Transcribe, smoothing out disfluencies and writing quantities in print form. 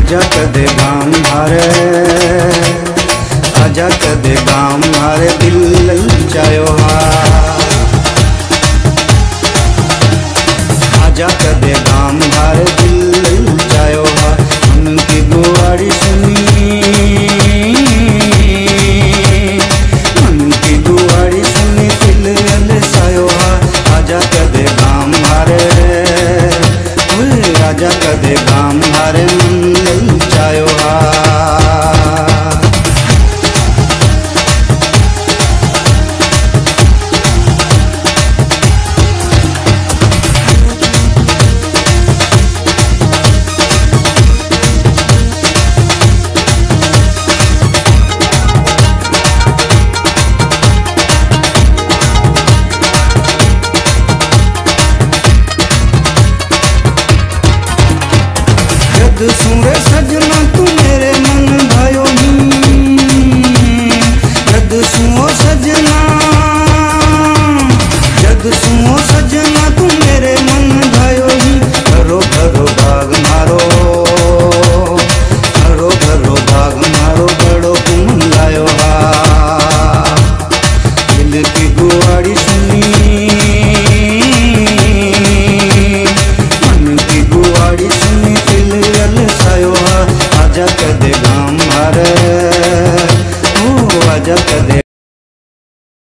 आजा कदे गाम हारे, आजा कदे गाम हारे दिल ललचायो हा। आजा कदे गाम हारे दिल ललचायो हा। मन की गुवाड़ी सुनी, मन की गुवाड़ी सुनी दिल ललचायो हा। आजा कदे गाम हारे, आजा कदे गाम हारे मन ललचायो हा। जद सूरे सजना तू मेरे मन भायो नी, जद सुओ सजना, जद सुओ सजना तू मेरे मन भायो नी। घरो घरो भाग मारो, घरो घरो भाग मारो बड़ो घूम लायो हा। दिल की गुवाड़ी सुनी, मन की गुवाड़ी सुनी दिल ललचायो हा। आजा कदे गाम हारे, आजा कदे